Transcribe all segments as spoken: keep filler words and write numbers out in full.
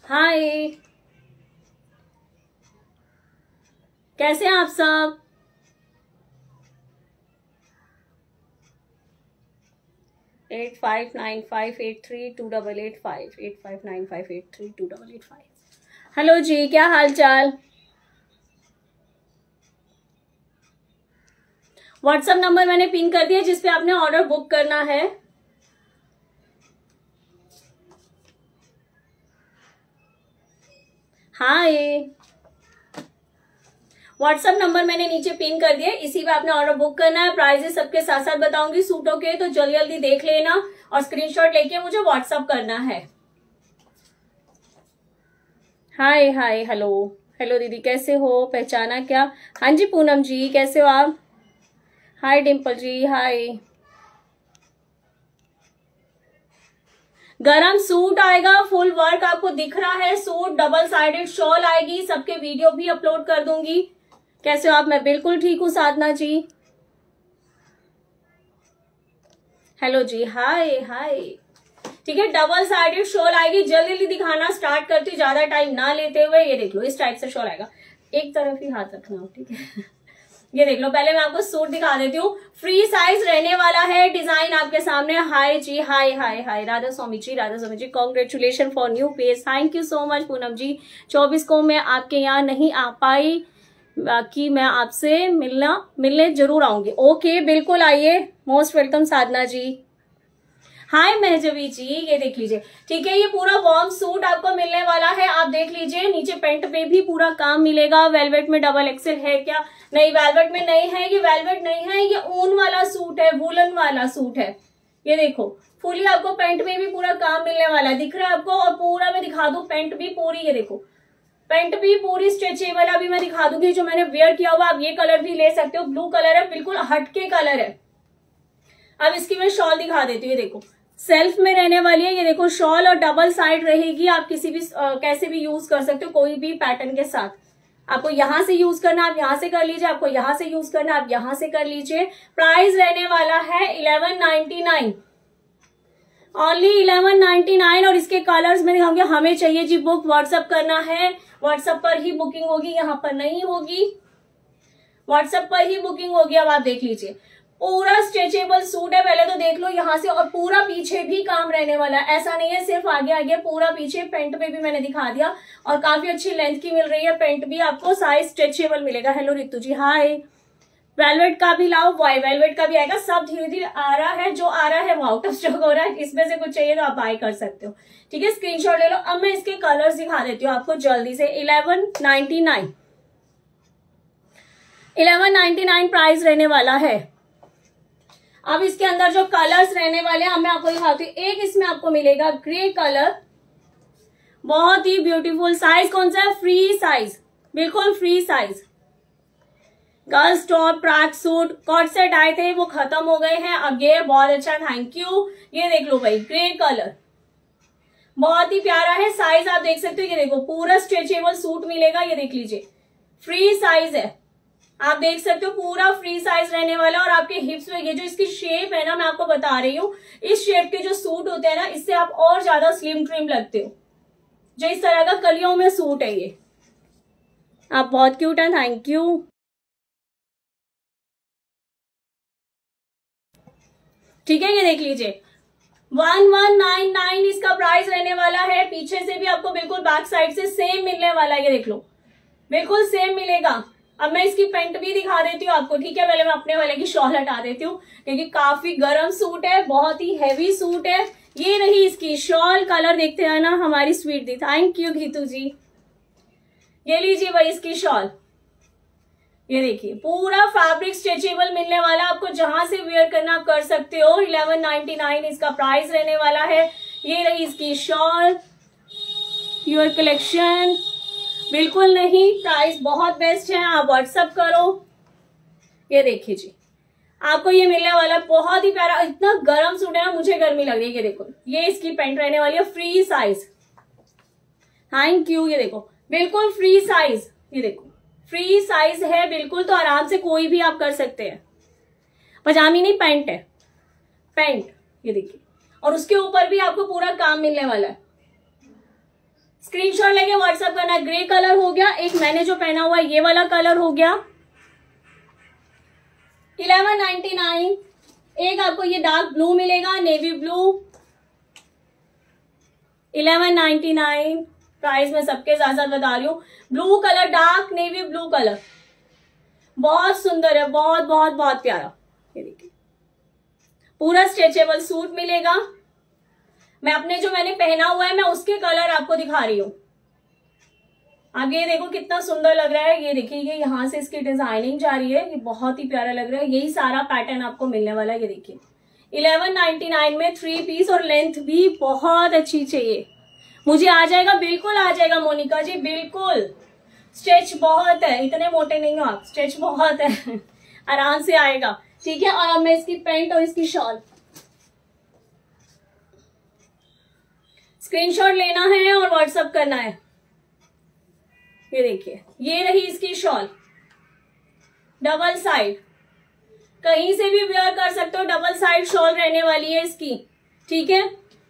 हाय, कैसे हैं आप सब? Eight five nine five eight three two double eight five eight five nine five eight three two double eight five. Hello ji, क्या हाल चाल? WhatsApp number मैंने पिन कर दिया जिसपे आपने ऑर्डर बुक करना है। हाय, व्हाट्सएप नंबर मैंने नीचे पिन कर दिया, इसी पे आपने ऑर्डर बुक करना है। प्राइजेस सबके साथ साथ बताऊंगी सूटों के, तो जल्दी जल्दी देख लेना और स्क्रीनशॉट लेके मुझे व्हाट्सएप करना है। हाय हाय, हेलो हेलो दीदी, कैसे हो? पहचाना क्या? हाँ जी पूनम जी, कैसे हो आप? हाय डिम्पल जी, हाय। गरम सूट आएगा, फुल वर्क आपको दिख रहा है सूट, डबल साइडेड शॉल आएगी, सबके वीडियो भी अपलोड कर दूंगी। कैसे हो आप? मैं बिल्कुल ठीक हूँ साधना जी। Hello ji, hi hi. ठीक है, डबल साइडेड शॉल आएगी, जल्दी जल्दी दिखाना स्टार्ट करती हूँ, ज्यादा टाइम ना लेते हुए। ये देख लो, इस टाइप से शॉल आएगा, एक तरफ ही हाथ रखना, ठीक है। ये देख लो, पहले मैं आपको सूट दिखा देती हूँ। फ्री साइज रहने वाला है, डिजाइन आपके सामने। Hi ji, hi hi hi, Radha Swami ji, Radha Swami ji, congratulation for new page, thank you so much Poonam ji. चौबीस को मैं आपके यहाँ नहीं आ पाई, बाकी मैं आपसे मिलना मिलने जरूर आऊंगी। ओके, बिल्कुल आइए, मोस्ट वेलकम साधना जी। हाय महजवी जी, ये देख लीजिए, ठीक है, ये पूरा वार्म सूट आपको मिलने वाला है। आप देख लीजिए, नीचे पेंट पे भी पूरा काम मिलेगा। वेलवेट में डबल एक्सेल है क्या? नहीं, वेलवेट में नहीं है, ये वेलवेट नहीं है, ये ऊन वाला सूट है, वुलन वाला सूट है। ये देखो, फुली आपको पेंट में भी पूरा काम मिलने वाला है, दिख रहा है आपको? और पूरा मैं दिखा दूं, पेंट भी पूरी, ये देखो पेंट भी पूरी स्ट्रेचेबल। अभी मैं दिखा दूंगी जो मैंने वेयर किया हुआ, आप ये कलर भी ले सकते हो, ब्लू कलर है, बिल्कुल हटके कलर है। अब इसकी मैं शॉल दिखा देती हूँ, ये देखो सेल्फ में रहने वाली है। ये देखो शॉल और डबल साइड रहेगी, आप किसी भी आ, कैसे भी यूज कर सकते हो, कोई भी पैटर्न के साथ। आपको यहां से यूज करना आप यहां से कर लीजिए, आपको यहां से यूज करना आप यहां से कर लीजिए। प्राइस रहने वाला है eleven ninety nine, only eleven ninety nine. और इसके कलर्स में दिखाऊंगी। हमें चाहिए जी बुक, व्हाट्सअप करना है, व्हाट्सएप पर ही बुकिंग होगी, यहाँ पर नहीं होगी, व्हाट्सएप पर ही बुकिंग होगी। अब आप देख लीजिए, पूरा स्ट्रेचेबल सूट है, पहले तो देख लो यहाँ से। और पूरा पीछे भी काम रहने वाला है, ऐसा नहीं है सिर्फ आगे आगे, पूरा पीछे। पेंट पे भी मैंने दिखा दिया, और काफी अच्छी लेंथ की मिल रही है पेंट भी आपको, साइज स्ट्रेचेबल मिलेगा। Hello Ritu ji, hi. Velvet का भी लाओ, वाई वेलवेट का भी आएगा, सब धीरे धीरे आ रहा है, जो आ रहा है वो आउट ऑफ स्टॉक हो रहा है। इसमें से कुछ चाहिए तो आप बाय कर सकते हो, ठीक है, स्क्रीनशॉट ले लो। अब मैं इसके कलर्स दिखा देती हूँ आपको जल्दी से। Eleven ninety nine eleven ninety nine price रहने वाला है। अब इसके अंदर जो कलर्स रहने वाले हैं मैं आपको दिखाती हूँ। एक इसमें आपको मिलेगा ग्रे कलर, बहुत ही ब्यूटीफुल। साइज कौन सा है? फ्री साइज, बिल्कुल free size. Girls top, track suit, cot set आए थे, वो खत्म हो गए हैं। अब ये बहुत अच्छा, थैंक यू। ये देख लो भाई, ग्रे कलर बहुत ही प्यारा है। साइज आप देख सकते हो, ये देखो पूरा स्ट्रेचेबल सूट मिलेगा। ये देख लीजिए, फ्री साइज है, आप देख सकते हो, पूरा फ्री साइज रहने वाला। और आपके हिप्स में ये जो इसकी शेप है ना, मैं आपको बता रही हूँ, इस शेप के जो सूट होते हैं ना, इससे आप और ज्यादा स्लिम ट्रिम लगते हो। जो इस तरह का कलियों में सूट है ये, आप बहुत क्यूट है, थैंक यू। ठीक है, ये देख लीजिए, वन वन नाइन नाइन इसका प्राइस रहने वाला है। पीछे से भी आपको बिल्कुल बैक साइड से सेम मिलने वाला है, ये देख लो, बिल्कुल सेम मिलेगा। अब मैं इसकी पेंट भी दिखा देती हूँ आपको, ठीक है। पहले मैं अपने वाले की शॉल हटा देती हूँ, क्योंकि काफी गर्म सूट है, बहुत ही हैवी सूट है। ये रही इसकी शॉल, कलर देखते हैं ना हमारी स्वीट दी, थैंक यू घीतू जी। ये लीजिए भाई इसकी शॉल, ये देखिए पूरा फैब्रिक स्ट्रेचेबल मिलने वाला, आपको जहां से वेयर करना आप कर सकते हो। इलेवन नाइनटी नाइन इसका प्राइस रहने वाला है। ये रही इसकी शॉल, योर कलेक्शन। बिल्कुल नहीं, प्राइस बहुत बेस्ट है, आप व्हाट्सअप करो। ये देखिए जी, आपको ये मिलने वाला बहुत ही प्यारा, इतना गर्म सूट है ना, मुझे गर्मी लग रही है। ये देखो, ये इसकी पेंट रहने वाली है, फ्री साइज, थैंक यू। ये देखो बिल्कुल फ्री साइज, ये देखो फ्री साइज है बिल्कुल, तो आराम से कोई भी आप कर सकते हैं। पजामी नहीं, पैंट है, पैंट, ये देखिए। और उसके ऊपर भी आपको पूरा काम मिलने वाला है, स्क्रीनशॉट लेके व्हाट्सएप करना। ग्रे कलर हो गया, एक मैंने जो पहना हुआ है ये वाला कलर हो गया इलेवन नाइनटी नाइन। एक आपको ये डार्क ब्लू मिलेगा, navy blue, eleven ninety nine price में सबके साथ साथ बता रही हूँ। Blue colour, dark navy blue colour, बहुत सुंदर है, बहुत बहुत बहुत प्यारा। ये देखिए पूरा स्ट्रेचेबल सूट मिलेगा। मैं अपने जो मैंने पहना हुआ है मैं उसके कलर आपको दिखा रही हूँ। आप ये देखो कितना सुंदर लग रहा है। ये देखिए ये यहाँ से इसकी डिजाइनिंग जा रही है, ये बहुत ही प्यारा लग रहा है। यही सारा पैटर्न आपको मिलने वाला है। ये देखिए इलेवन नाइनटी नाइन में थ्री पीस और लेंथ भी बहुत अच्छी चाहिए। मुझे आ जाएगा, बिल्कुल आ जाएगा मोनिका जी, बिल्कुल। स्ट्रेच बहुत है, इतने मोटे नहीं हो आप, स्ट्रेच बहुत है आराम से आएगा। ठीक है, और अब मैं इसकी पैंट और इसकी शॉल स्क्रीनशॉट लेना है और व्हाट्सएप करना है। ये देखिए ये रही इसकी शॉल, डबल साइड, कहीं से भी वेयर कर सकते हो। डबल साइड शॉल रहने वाली है इसकी। ठीक है,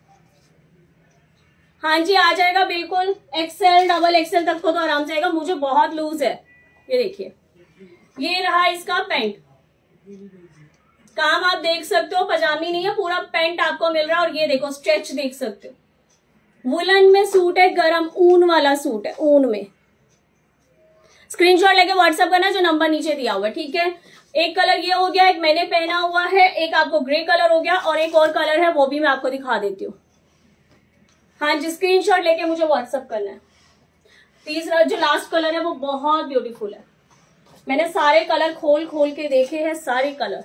हाँ जी आ जाएगा बिल्कुल। एक्सेल डबल एक्सेल तक को तो आराम से आएगा, मुझे बहुत लूज है। ये देखिए ये रहा इसका पैंट, काम आप देख सकते हो, पजामी नहीं है, पूरा पैंट आपको मिल रहा है। और ये देखो स्ट्रेच देख सकते हो, वुलन में सूट है, गरम ऊन वाला सूट है, ऊन में। स्क्रीनशॉट लेके व्हाट्सएप करना जो नंबर नीचे दिया हुआ है। ठीक है, एक कलर ये हो गया, एक मैंने पहना हुआ है, एक आपको ग्रे कलर हो गया, और एक और कलर है वो भी मैं आपको दिखा देती हूँ। हाँ जी स्क्रीनशॉट लेके मुझे व्हाट्सएप करना है। तीसरा जो लास्ट कलर है वो बहुत ब्यूटीफुल है। मैंने सारे कलर खोल खोल के देखे हैं, सारे कलर।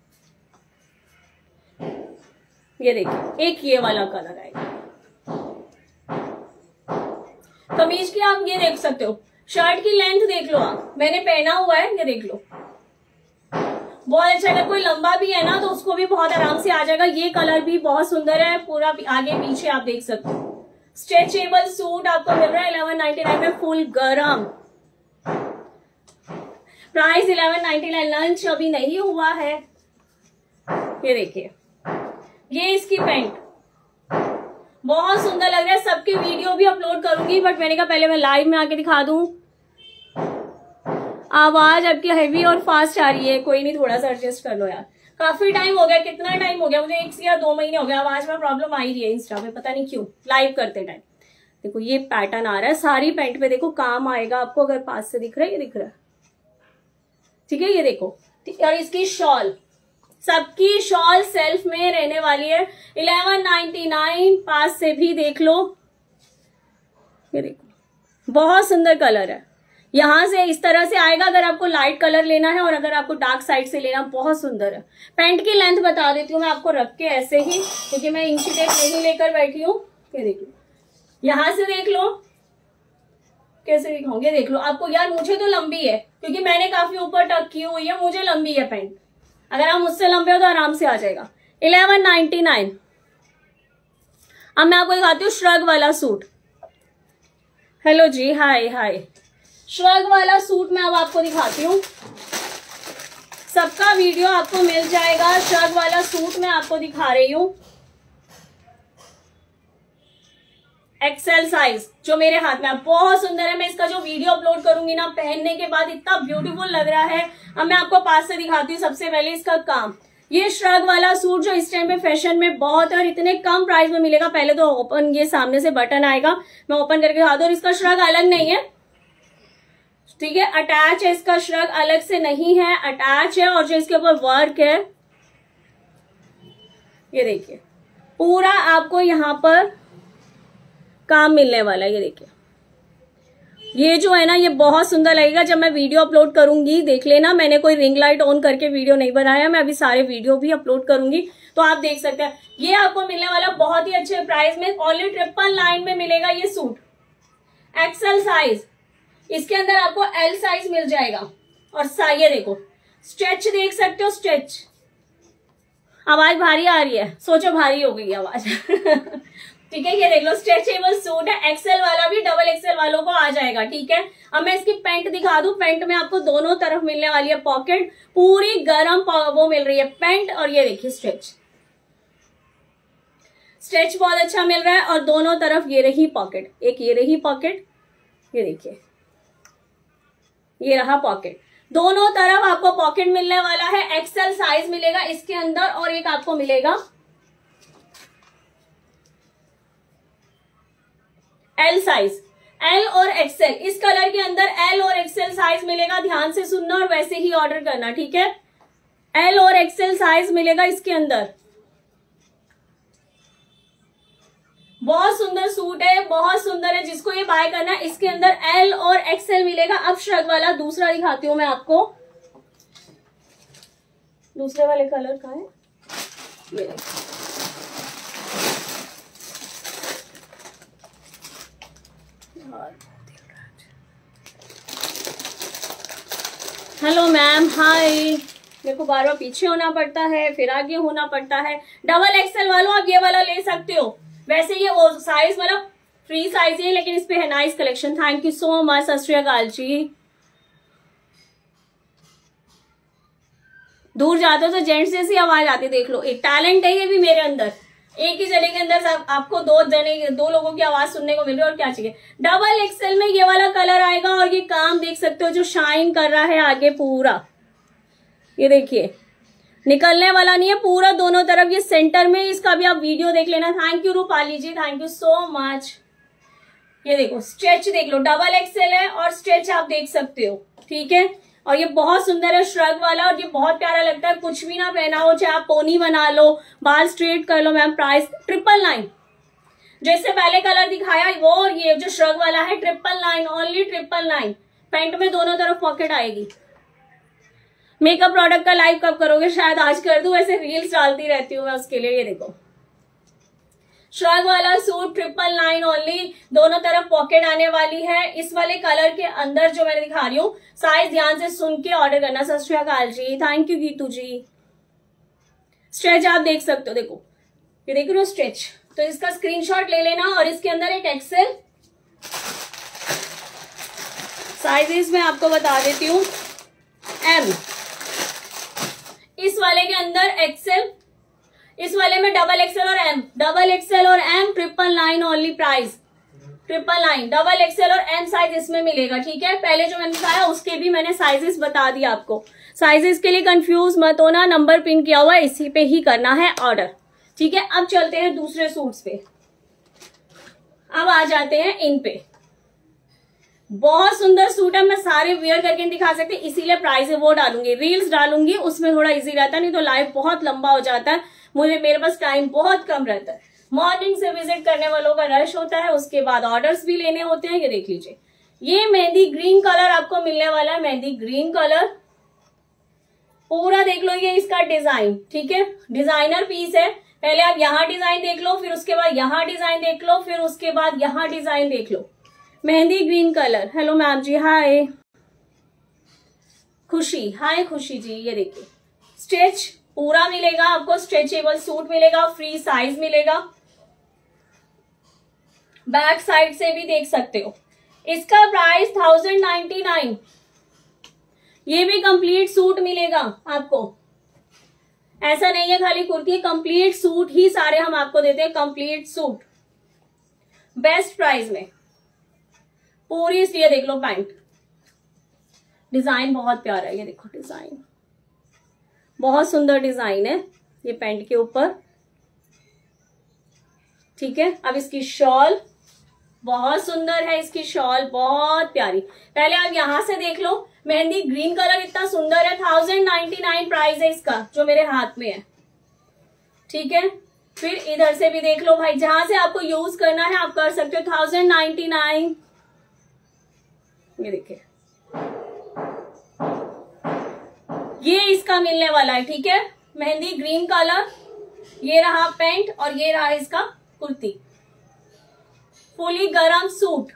ये देखिए एक ये वाला कलर आएगा। कमीज की आप ये देख सकते हो, शर्ट की लेंथ देख लो आप, मैंने पहना हुआ है, ये देख लो बहुत अच्छा। अगर कोई लंबा भी है ना तो उसको भी बहुत आराम से आ जाएगा। ये कलर भी बहुत सुंदर है, पूरा आगे पीछे आप देख सकते हो। स्ट्रेचेबल सूट आपको मिल रहा है इलेवन नाइनटी नाइन में, फुल गरम। Price eleven ninety nine, lunch अभी नहीं हुआ है। ये देखिए ये इसकी पैंट बहुत सुंदर लग रहा है। सबकी वीडियो भी अपलोड करूंगी, बट मैंने कहा पहले मैं लाइव में आके दिखा दूं। आवाज आपकी हैवी और फास्ट आ रही है, कोई नहीं थोड़ा सा एडजस्ट कर लो यार। काफी टाइम हो गया, कितना टाइम हो गया मुझे, एक या दो महीने हो गया आवाज में प्रॉब्लम आ ही रही है इंस्टा पे, पता नहीं क्यों लाइव करते टाइम। देखो ये पैटर्न आ रहा है सारी पैंट पे, देखो काम आएगा आपको। अगर पास से दिख रहा है, ये दिख रहा है, ठीक है। ये देखो, और इसकी शॉल, सबकी शॉल सेल्फ में रहने वाली है इलेवन नाइनटी नाइन। पास से भी देख लो, ये देखो बहुत सुंदर कलर है। यहां से इस तरह से आएगा अगर आपको लाइट कलर लेना है, और अगर आपको डार्क साइड से लेना, बहुत सुंदर है। पैंट की लेंथ बता देती हूँ मैं आपको रख के ऐसे ही, क्योंकि मैं इंची टेप नहीं लेकर बैठी हूँ। ये देख लो, यहां से देख लो कैसे दिखाऊंगे, देख लो आपको। यार मुझे तो लंबी है, क्योंकि मैंने काफी ऊपर टक की हुई है, मुझे लंबी है पैंट। अगर आप मुझसे लंबे हो तो आराम से आ जाएगा। Eleven ninety nine. अब मैं आपको दिखाती हूँ श्रग वाला suit. Hello ji, hi hi. Shrug वाला सूट मैं अब आपको दिखाती हूँ, सबका वीडियो आपको मिल जाएगा। श्रग वाला सूट मैं आपको दिखा रही हूँ, एक्सेल साइज जो मेरे हाथ में, बहुत सुंदर है। मैं इसका जो वीडियो अपलोड करूंगी ना, पहनने के बाद इतना ब्यूटीफुल लग रहा है। अब मैं आपको पास से दिखाती हूँ सबसे पहले इसका काम। ये श्रग वाला सूट जो इस टाइम पे फैशन में बहुत है और इतने कम प्राइस में मिलेगा। पहले तो ओपन, ये सामने से बटन आएगा, मैं ओपन करके दिखा दूं। और इसका श्रग अलग नहीं है, ठीक है, अटैच है। इसका श्रग अलग से नहीं है, अटैच है। और जो इसके ऊपर वर्क है, ये देखिए पूरा आपको यहाँ पर काम मिलने वाला है। ये देखिए ये जो है ना, ये बहुत सुंदर लगेगा जब मैं वीडियो अपलोड करूंगी। देख लेना, मैंने कोई रिंग लाइट ऑन करके वीडियो नहीं बनाया, मैं अभी सारे वीडियो भी अपलोड करूंगी तो आप देख सकते हैं। ये आपको मिलने वाला बहुत ही अच्छे प्राइस में, ओनली ट्रिपल नाइन में मिलेगा ये सूट, एक्सेल साइज। इसके अंदर आपको एल साइज मिल जाएगा। और ये देखो स्ट्रेच देख सकते हो, स्ट्रेच। आवाज भारी आ रही है, सोचो भारी हो गई आवाज ठीक है, ये देख लो स्ट्रेचेबल सूट है, एक्सेल वाला भी डबल एक्सेल वालों को आ जाएगा। ठीक है, अब मैं इसकी पैंट दिखा दूं। पैंट में आपको दोनों तरफ मिलने वाली है पॉकेट, पूरी गरम वो मिल रही है पैंट। और ये देखिए स्ट्रेच, स्ट्रेच बहुत अच्छा मिल रहा है और दोनों तरफ ये रही पॉकेट, एक ये रही पॉकेट, ये देखिए ये रहा पॉकेट, दोनों तरफ आपको पॉकेट मिलने वाला है। एक्सेल साइज मिलेगा इसके अंदर और एक आपको मिलेगा एल साइज, एल और एक्सेल। इस कलर के अंदर एल और एक्सेल साइज मिलेगा, ध्यान से सुनना और वैसे ही ऑर्डर करना, ठीक है। एल और एक्सेल साइज मिलेगा इसके अंदर। बहुत सुंदर सूट है, बहुत सुंदर है, जिसको ये बाय करना है इसके अंदर एल और एक्सेल मिलेगा। अब श्रग वाला दूसरा दिखाती हूं मैं आपको, दूसरे वाले कलर का है ये। Hello ma'am, hi. मेरे को बार बार पीछे होना पड़ता है, फिर आगे होना पड़ता है। डबल एक्सेल वालों आप ये वाला ले सकते हो, वैसे ये वो साइज मतलब फ्री साइज है, लेकिन इस पे है nice collection. Thank you so much, Sat Shri Akal जी। दूर जाते हो तो जेंट्स जैसी आवाज आती, देख लो, एक टैलेंट है ये भी मेरे अंदर। एक ही जने के अंदर आप, आपको दो जने दो लोगों की आवाज सुनने को मिल रही है, और क्या चाहिए। डबल एक्सेल में ये वाला कलर आएगा और ये काम देख सकते हो जो शाइन कर रहा है आगे पूरा, ये देखिए निकलने वाला नहीं है पूरा, दोनों तरफ ये सेंटर में। इसका भी आप वीडियो देख लेना। Thank you Rupali ji, thank you so much. ये देखो स्ट्रेच देख लो, डबल एक्सेल है और स्ट्रेच आप देख सकते हो, ठीक है। और ये बहुत सुंदर है श्रग वाला, और ये बहुत प्यारा लगता है। कुछ भी ना पहना हो, चाहे आप पोनी बना लो, बाल स्ट्रेट कर लो मैम। प्राइस ट्रिपल नाइन, जैसे पहले कलर दिखाया वो, और ये जो श्रग वाला है triple nine, only triple nine. Pant में दोनों तरफ पॉकेट आएगी। मेकअप प्रोडक्ट का लाइव कब करोगे? शायद आज कर दूं, वैसे रील्स डालती रहती हूँ मैं उसके लिए। ये देखो श्रग वाला सूट ट्रिपल नाइन ओनली, दोनों तरफ पॉकेट आने वाली है। इस वाले कलर के अंदर जो मैं दिखा रही हूँ, साइज ध्यान से सुन के ऑर्डर करना। Sat Shri Akal ji, thank you Geetu ji. Stretch आप देख सकते हो, देखो ये देख रहे हो स्ट्रेच, तो इसका स्क्रीनशॉट ले लेना। और इसके अंदर एक एक्सेल साइजेस में आपको बता देती हूँ। एम, इस वाले के अंदर एक्सेल, इस वाले में डबल एक्सेल और एम, डबल एक्सेल और M triple nine only. Price triple nine, double XL और एम साइज इसमें मिलेगा, ठीक है। पहले जो मैंने दिखाया उसके भी मैंने साइजेस बता दिया आपको। साइजेस के लिए कंफ्यूज मत होना, नंबर पिन किया हुआ है, इसी पे ही करना है ऑर्डर, ठीक है। अब चलते हैं दूसरे सूट्स पे। अब आ जाते हैं इन पे। बहुत सुंदर सूट है, मैं सारे वेयर करके दिखा सकती, इसीलिए प्राइस वो डालूंगी, रील्स डालूंगी, उसमें थोड़ा इजी रहता है, नहीं तो लाइव बहुत लंबा हो जाता है। मुझे मेरे पास टाइम बहुत कम रहता है। मॉर्निंग से विजिट करने वालों का रश होता है, उसके बाद ऑर्डर्स भी लेने होते हैं। ये देख लीजिए, ये मेहंदी ग्रीन कलर आपको मिलने वाला है, मेहंदी ग्रीन कलर पूरा देख लो। ये इसका डिजाइन, ठीक है, डिजाइनर पीस है। पहले आप यहाँ डिजाइन देख लो, फिर उसके बाद यहाँ डिजाइन देख लो, फिर उसके बाद यहाँ डिजाइन देख लो। Mehndi green colour. Hello ma'am ji, hi Khushi, hi खुशी जी। ये देखिए स्ट्रेच पूरा मिलेगा आपको, स्ट्रेचेबल सूट मिलेगा, फ्री साइज मिलेगा। बैक साइड से भी देख सकते हो। इसका प्राइस थाउजेंड नाइन्टी नाइन। ये भी कंप्लीट सूट मिलेगा आपको, ऐसा नहीं है खाली कुर्ती, कंप्लीट सूट ही सारे हम आपको देते हैं, कंप्लीट सूट बेस्ट प्राइस में पूरी। इसलिए देख लो पैंट, डिजाइन बहुत प्यारा है, ये देखो डिजाइन बहुत सुंदर डिजाइन है ये पैंट के ऊपर, ठीक है। अब इसकी शॉल बहुत सुंदर है, इसकी शॉल बहुत प्यारी। पहले आप यहां से देख लो, मेहंदी ग्रीन कलर इतना सुंदर है। थाउजेंड नाइन्टी नाइन प्राइस है इसका, जो मेरे हाथ में है, ठीक है। फिर इधर से भी देख लो भाई, जहां से आपको यूज करना है आप कर सकते हो। थाउजेंड नाइन्टी नाइन, ये देखिए ये इसका मिलने वाला है, ठीक है। मेहंदी ग्रीन कलर, ये रहा पैंट और ये रहा इसका कुर्ती, फुली गरम सूट।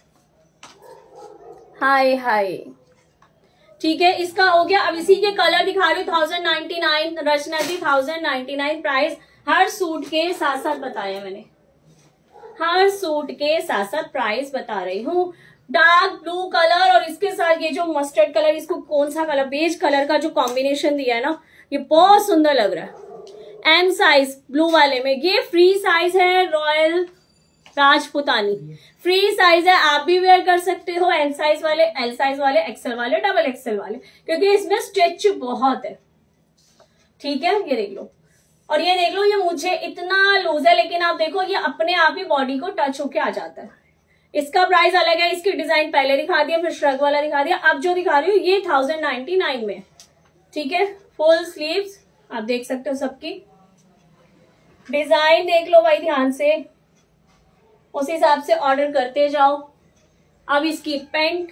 हाय हाय, ठीक है, इसका हो गया। अब इसी के कलर दिखा रही हूँ, thousand ninety nine Rachna ji, thousand ninety nine price. हर सूट के साथ साथ बताया मैंने, हर सूट के साथ साथ प्राइस बता रही हूँ। डार्क ब्लू कलर और इसके साथ ये जो मस्टर्ड कलर, इसको कौन सा कलर, बेज कलर का जो कॉम्बिनेशन दिया है ना, ये बहुत सुंदर लग रहा है। एम साइज ब्लू वाले में, ये फ्री साइज है रॉयल राजपुतानी, फ्री साइज है, आप भी वेयर कर सकते हो, एम साइज वाले, एल साइज वाले, एक्सएल वाले, डबल एक्सएल वाले, क्योंकि इसमें स्ट्रेच बहुत है। ठीक है, ये देख लो, और ये देख लो ये मुझे इतना लूज है, लेकिन आप देखो ये अपने आप ही बॉडी को टच होके आ जाता है। इसका प्राइस अलग है, इसकी डिजाइन पहले दिखा दिया, फिर श्रग वाला दिखा दिया, अब जो दिखा रही हूँ ये थाउजेंड नाइनटी नाइन में। ठीक है, फुल स्लीव्स आप देख सकते हो, सबकी डिजाइन देख लो भाई ध्यान से, उस हिसाब से ऑर्डर करते जाओ। अब इसकी पेंट,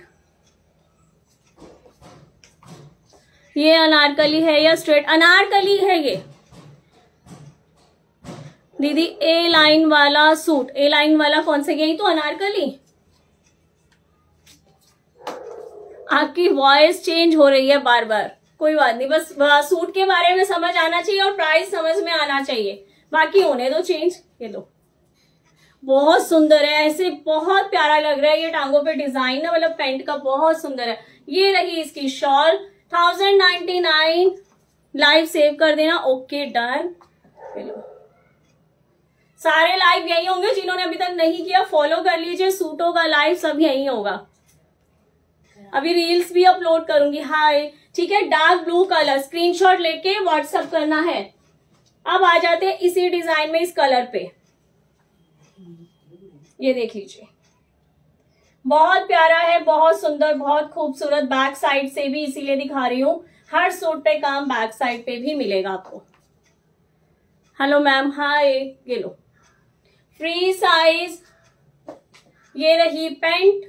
ये अनारकली है या स्ट्रेट? अनारकली है ये दीदी। ए लाइन वाला सूट, ए लाइन वाला कौन सा? यही तो अनारकली। आपकी वॉइस चेंज हो रही है बार बार, कोई बात नहीं, बस सूट के बारे में समझ आना चाहिए और प्राइस समझ में आना चाहिए, बाकी होने दो चेंज। ये दो बहुत सुंदर है, ऐसे बहुत प्यारा लग रहा है, ये टांगों पे डिजाइन है, मतलब पेंट का बहुत सुंदर है। ये रही इसकी shawl, thousand ninety nine. Live save कर देना, ओके डन। सारे लाइव यही होंगे, जिन्होंने अभी तक नहीं किया फॉलो कर लीजिए, सूटों का लाइव सब यही होगा। अभी रील्स भी अपलोड करूंगी। हाय, ठीक है, डार्क ब्लू कलर, स्क्रीनशॉट लेके व्हाट्सएप करना है। अब आ जाते हैं इसी डिजाइन में इस कलर पे, ये देख लीजिए, बहुत प्यारा है, बहुत सुंदर, बहुत खूबसूरत। बैक साइड से भी इसीलिए दिखा रही हूँ, हर सूट पे काम बैक साइड पे भी मिलेगा आपको। हेलो मैम, हाय, ये लो फ्री साइज। ये रही पेंट,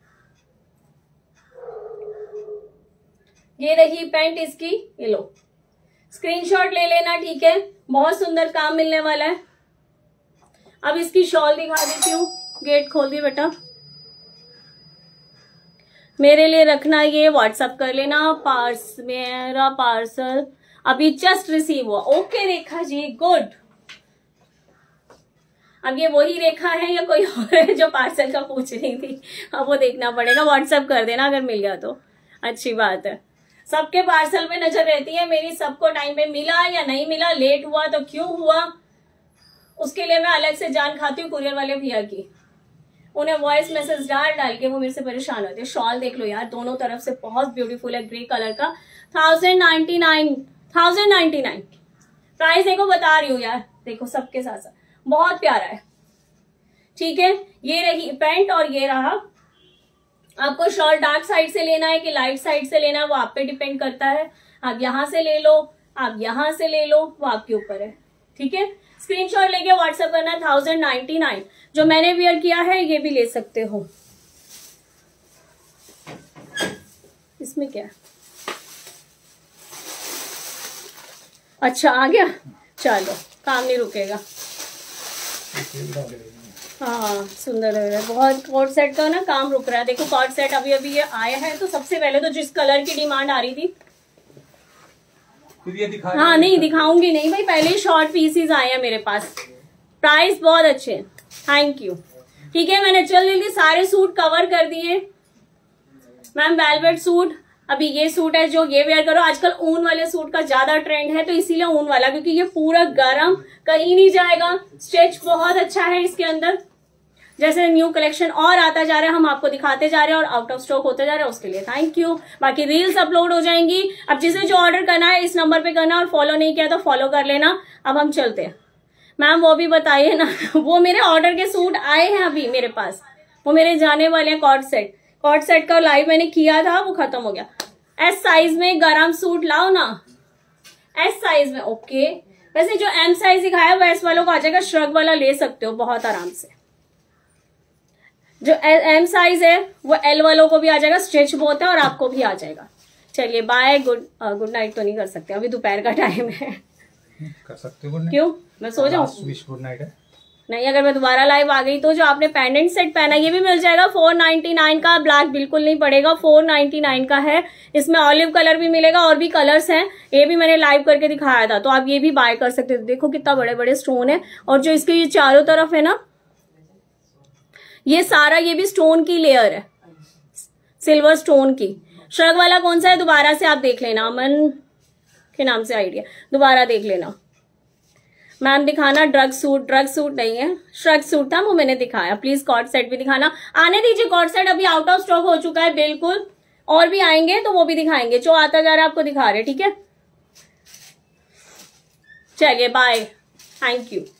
ये रही पेंट इसकी, ये लो स्क्रीनशॉट ले लेना। ठीक है, बहुत सुंदर काम मिलने वाला है। अब इसकी शॉल दिखा देती हूँ, गेट खोल दी बेटा, मेरे लिए रखना, ये व्हाट्सएप कर लेना। पार्स मेरा पार्सल अभी जस्ट रिसीव हुआ। Okay Rekha ji, good. अब ये वही रेखा है या कोई और है जो पार्सल का पूछ रही थी? अब वो देखना पड़ेगा, व्हाट्सएप कर देना अगर मिल गया तो अच्छी बात है। सबके पार्सल पे नजर रहती है मेरी, सबको टाइम पे मिला या नहीं मिला, लेट हुआ तो क्यों हुआ, उसके लिए मैं अलग से जान खाती हूँ कुरियर वाले भैया की। उन्हें वॉइस मैसेज डाल डाल के वो मेरे से परेशान होते हैं। शॉल देख लो यार, दोनों तरफ से बहुत ब्यूटीफुल है, ग्रे कलर का, thousand ninety nine thousand ninety nine price देखो, बता रही हूँ यार, देखो सबके साथ साथ बहुत प्यारा है। ठीक है, ये रही पेंट और ये रहा। आपको शॉल डार्क साइड से लेना है कि लाइट साइड से लेना है वो आप पे डिपेंड करता है। आप यहां से ले लो, आप यहां से ले लो, वो आपके ऊपर है। ठीक है, स्क्रीनशॉट लेके व्हाट्सएप करना है, थाउजेंड नाइनटी नाइन। जो मैंने वियर किया है ये भी ले सकते हो। इसमें क्या है? अच्छा आ गया, चलो काम नहीं रुकेगा। हाँ सुंदर लग रहा है बहुत। कॉर्ड सेट का ना काम रुक रहा है, देखो कॉर्ड सेट अभी अभी ये आया है, तो सबसे पहले तो जिस कलर की डिमांड आ रही थी, ये दिखा हाँ नहीं दिखाऊंगी नहीं भाई, पहले ही शॉर्ट पीसीज आए हैं मेरे पास। प्राइस बहुत अच्छे, थैंक यू। ठीक है, मैंने जल्दी जल्दी सारे सूट कवर कर दिए। मैम वेलवेट सूट, अभी ये सूट है जो ये वेयर करो। आजकल ऊन वाले सूट का ज्यादा ट्रेंड है, तो इसीलिए ऊन वाला, क्योंकि ये पूरा गर्म कहीं नहीं जाएगा, स्ट्रेच बहुत अच्छा है इसके अंदर। जैसे न्यू कलेक्शन और आता जा रहा है हम आपको दिखाते जा रहे हैं और आउट ऑफ स्टॉक होता जा रहा है, उसके लिए थैंक यू। बाकी रील्स अपलोड हो जाएंगी। अब जिसे जो ऑर्डर करना है इस नंबर पे करना, और फॉलो नहीं किया तो फॉलो कर लेना। अब हम चलते हैं। मैम वो भी बताइए ना वो मेरे ऑर्डर के सूट आए हैं अभी मेरे पास, वो मेरे जाने वाले हैं। कॉर्ड सेट, कॉर्ड सेट का लाइव मैंने किया था, वो खत्म हो गया। एस साइज में गरम सूट लाओ ना, एस साइज में। ओके, वैसे जो एम साइज दिखाया वो एस वालों को आ जाएगा, श्रग वाला ले सकते हो बहुत आराम से। जो एम साइज है वो एल वालों को भी आ जाएगा, स्ट्रेच बहुत है और आपको भी आ जाएगा। चलिए बाय, गुड गुड नाइट तो नहीं कर सकते, अभी दोपहर का टाइम है। कर सकते हो गुड नाइट। क्यों, मैं सो जाऊँ? गुड नाइट है नहीं, अगर मैं दोबारा लाइव आ गई तो जो आपने पेंडेंट सेट पहना ये भी मिल जाएगा फोर नाइनटी नाइन का। ब्लैक बिल्कुल नहीं पड़ेगा, फोर नाइनटी नाइन का है। इसमें ऑलिव कलर भी मिलेगा और भी कलर्स हैं, ये भी मैंने लाइव करके दिखाया था, तो आप ये भी बाय कर सकते थे। देखो कितना बड़े बड़े स्टोन है, और जो इसके ये चारों तरफ है ना, ये सारा ये भी स्टोन की लेयर है, सिल्वर स्टोन की। श्रग वाला कौन सा है दोबारा से आप देख लेना, अमन के नाम से आइडिया, दोबारा देख लेना। मैम दिखाना ड्रग सूट, ड्रग सूट नहीं है, श्रग सूट था वो मैंने दिखाया। प्लीज कॉर्ड सेट भी दिखाना। आने दीजिए, कॉर्ड सेट अभी आउट ऑफ स्टॉक हो चुका है बिल्कुल, और भी आएंगे तो वो भी दिखाएंगे, जो आता जा रहा है आपको दिखा रहे, ठीक है। चलिए बाय, थैंक यू।